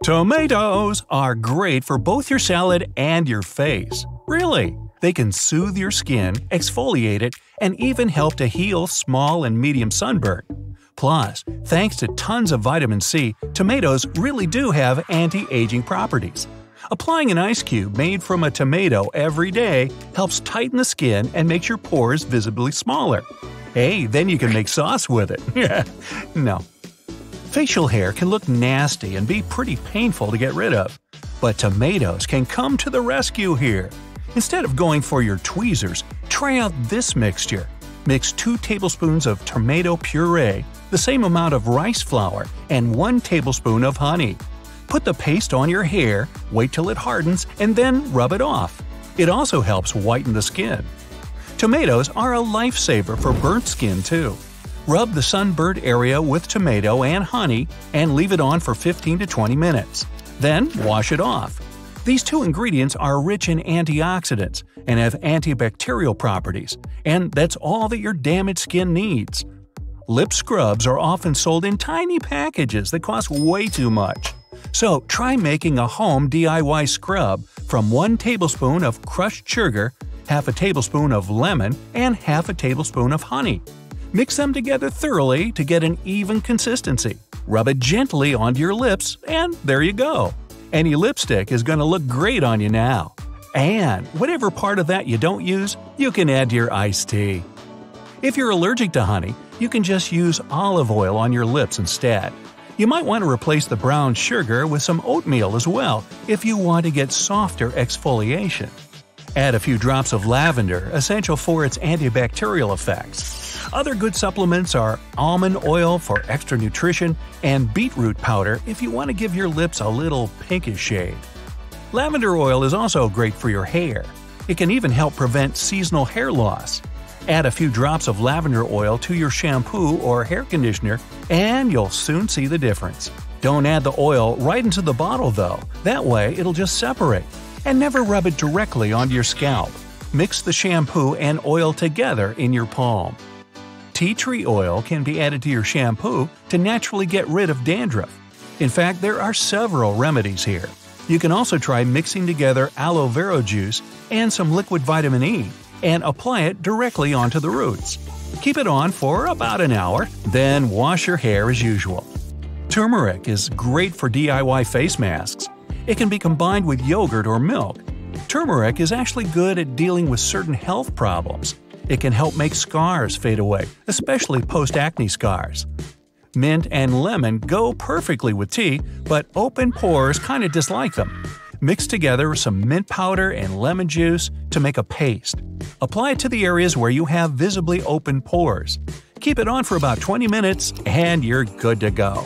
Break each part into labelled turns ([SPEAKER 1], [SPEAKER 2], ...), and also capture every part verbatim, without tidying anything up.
[SPEAKER 1] Tomatoes are great for both your salad and your face. Really, they can soothe your skin, exfoliate it, and even help to heal small and medium sunburn. Plus, thanks to tons of vitamin C, tomatoes really do have anti-aging properties. Applying an ice cube made from a tomato every day helps tighten the skin and makes your pores visibly smaller. Hey, then you can make sauce with it. No. Facial hair can look nasty and be pretty painful to get rid of. But tomatoes can come to the rescue here. Instead of going for your tweezers, try out this mixture. Mix two tablespoons of tomato puree, the same amount of rice flour, and one tablespoon of honey. Put the paste on your hair, wait till it hardens, and then rub it off. It also helps whiten the skin. Tomatoes are a lifesaver for burnt skin too. Rub the sunburnt area with tomato and honey and leave it on for fifteen to twenty minutes. Then wash it off. These two ingredients are rich in antioxidants and have antibacterial properties, and that's all that your damaged skin needs. Lip scrubs are often sold in tiny packages that cost way too much. So try making a home D I Y scrub from one tablespoon of crushed sugar, half a tablespoon of lemon, and half a tablespoon of honey. Mix them together thoroughly to get an even consistency. Rub it gently onto your lips, and there you go. Any lipstick is going to look great on you now. And whatever part of that you don't use, you can add to your iced tea. If you're allergic to honey, you can just use olive oil on your lips instead. You might want to replace the brown sugar with some oatmeal as well if you want to get softer exfoliation. Add a few drops of lavender, essential for its antibacterial effects. Other good supplements are almond oil for extra nutrition and beetroot powder if you want to give your lips a little pinkish shade. Lavender oil is also great for your hair. It can even help prevent seasonal hair loss. Add a few drops of lavender oil to your shampoo or hair conditioner and you'll soon see the difference. Don't add the oil right into the bottle though, that way it'll just separate. And never rub it directly onto your scalp. Mix the shampoo and oil together in your palm. Tea tree oil can be added to your shampoo to naturally get rid of dandruff. In fact, there are several remedies here. You can also try mixing together aloe vera juice and some liquid vitamin E and apply it directly onto the roots. Keep it on for about an hour, then wash your hair as usual. Turmeric is great for D I Y face masks. It can be combined with yogurt or milk. Turmeric is actually good at dealing with certain health problems. It can help make scars fade away, especially post-acne scars. Mint and lemon go perfectly with tea, but open pores kind of dislike them. Mix together some mint powder and lemon juice to make a paste. Apply it to the areas where you have visibly open pores. Keep it on for about twenty minutes and you're good to go.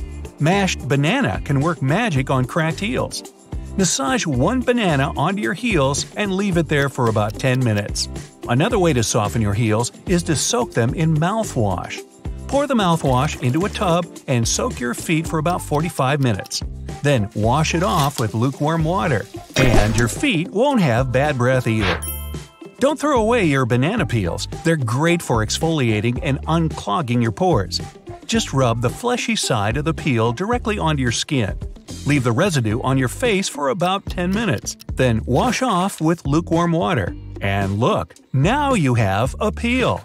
[SPEAKER 1] Mashed banana can work magic on cracked heels. Massage one banana onto your heels and leave it there for about ten minutes. Another way to soften your heels is to soak them in mouthwash. Pour the mouthwash into a tub and soak your feet for about forty-five minutes. Then wash it off with lukewarm water, and your feet won't have bad breath either. Don't throw away your banana peels. They're great for exfoliating and unclogging your pores. Just rub the fleshy side of the peel directly onto your skin. Leave the residue on your face for about ten minutes. Then wash off with lukewarm water. And look, now you have a peel.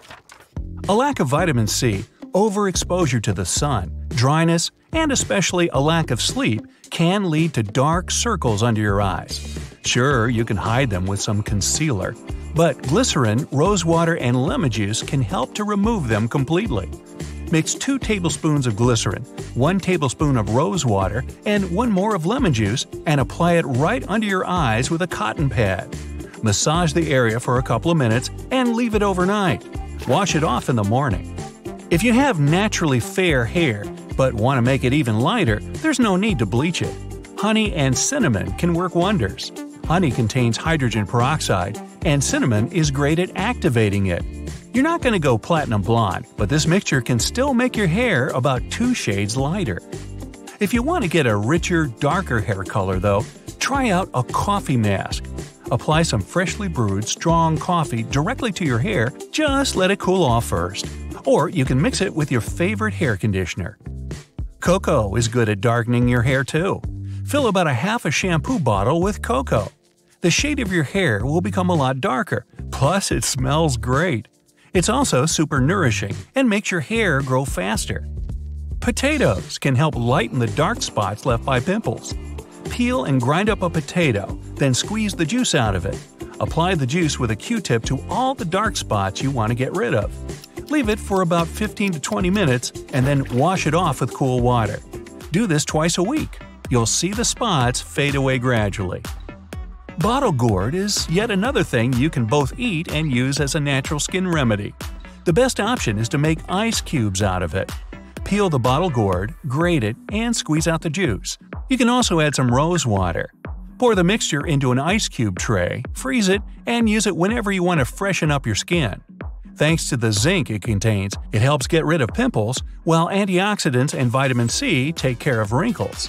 [SPEAKER 1] A lack of vitamin C, overexposure to the sun, dryness, and especially a lack of sleep can lead to dark circles under your eyes. Sure, you can hide them with some concealer, but glycerin, rose water, and lemon juice can help to remove them completely. Mix two tablespoons of glycerin, one tablespoon of rose water, and one more of lemon juice and apply it right under your eyes with a cotton pad. Massage the area for a couple of minutes and leave it overnight. Wash it off in the morning. If you have naturally fair hair but want to make it even lighter, there's no need to bleach it. Honey and cinnamon can work wonders. Honey contains hydrogen peroxide, and cinnamon is great at activating it. You're not going to go platinum blonde, but this mixture can still make your hair about two shades lighter. If you want to get a richer, darker hair color though, try out a coffee mask. Apply some freshly brewed, strong coffee directly to your hair, just let it cool off first. Or you can mix it with your favorite hair conditioner. Cocoa is good at darkening your hair too. Fill about a half a shampoo bottle with cocoa. The shade of your hair will become a lot darker, plus it smells great. It's also super nourishing and makes your hair grow faster. Potatoes can help lighten the dark spots left by pimples. Peel and grind up a potato, then squeeze the juice out of it. Apply the juice with a Q-tip to all the dark spots you want to get rid of. Leave it for about fifteen to twenty minutes and then wash it off with cool water. Do this twice a week. You'll see the spots fade away gradually. Bottle gourd is yet another thing you can both eat and use as a natural skin remedy. The best option is to make ice cubes out of it. Peel the bottle gourd, grate it, and squeeze out the juice. You can also add some rose water. Pour the mixture into an ice cube tray, freeze it, and use it whenever you want to freshen up your skin. Thanks to the zinc it contains, it helps get rid of pimples, while antioxidants and vitamin C take care of wrinkles.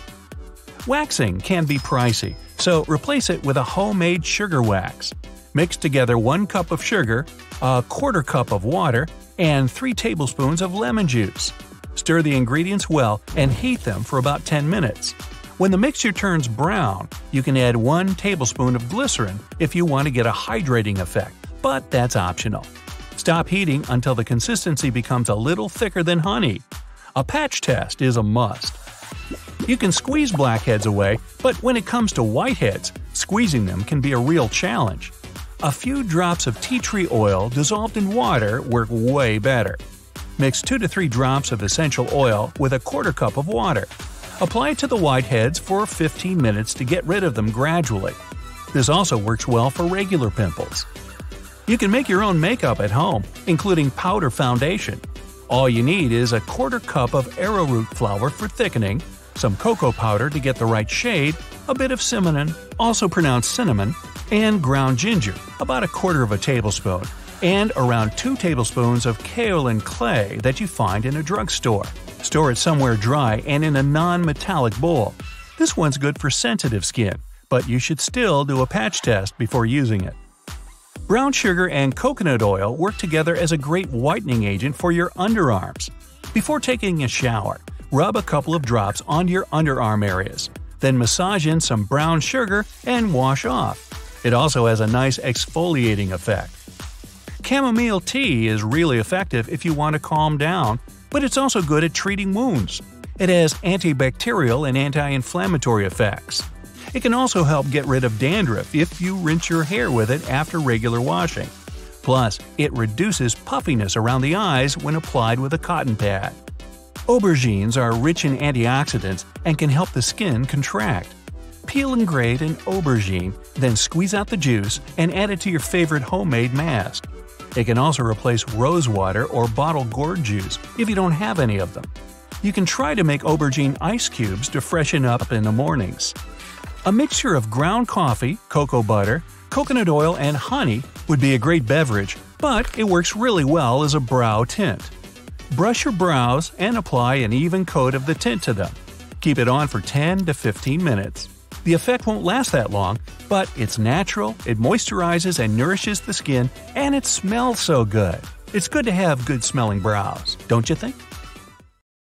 [SPEAKER 1] Waxing can be pricey, so replace it with a homemade sugar wax. Mix together one cup of sugar, a quarter cup of water, and three tablespoons of lemon juice. Stir the ingredients well and heat them for about ten minutes. When the mixture turns brown, you can add one tablespoon of glycerin if you want to get a hydrating effect, but that's optional. Stop heating until the consistency becomes a little thicker than honey. A patch test is a must. You can squeeze blackheads away, but when it comes to whiteheads, squeezing them can be a real challenge. A few drops of tea tree oil dissolved in water work way better. Mix two to three drops of essential oil with a quarter cup of water. Apply it to the whiteheads for fifteen minutes to get rid of them gradually. This also works well for regular pimples. You can make your own makeup at home, including powder foundation. All you need is a quarter cup of arrowroot flour for thickening, some cocoa powder to get the right shade, a bit of cinnamon, also pronounced cinnamon, and ground ginger, about a quarter of a tablespoon, and around two tablespoons of kaolin clay that you find in a drugstore. Store it somewhere dry and in a non-metallic bowl. This one's good for sensitive skin, but you should still do a patch test before using it. Brown sugar and coconut oil work together as a great whitening agent for your underarms. Before taking a shower, rub a couple of drops onto your underarm areas. Then massage in some brown sugar and wash off. It also has a nice exfoliating effect. Chamomile tea is really effective if you want to calm down, but it's also good at treating wounds. It has antibacterial and anti-inflammatory effects. It can also help get rid of dandruff if you rinse your hair with it after regular washing. Plus, it reduces puffiness around the eyes when applied with a cotton pad. Aubergines are rich in antioxidants and can help the skin contract. Peel and grate an aubergine, then squeeze out the juice and add it to your favorite homemade mask. It can also replace rose water or bottled gourd juice if you don't have any of them. You can try to make aubergine ice cubes to freshen up in the mornings. A mixture of ground coffee, cocoa butter, coconut oil, and honey would be a great beverage, but it works really well as a brow tint. Brush your brows and apply an even coat of the tint to them. Keep it on for ten to fifteen minutes. The effect won't last that long, but it's natural, it moisturizes and nourishes the skin, and it smells so good. It's good to have good-smelling brows, don't you think?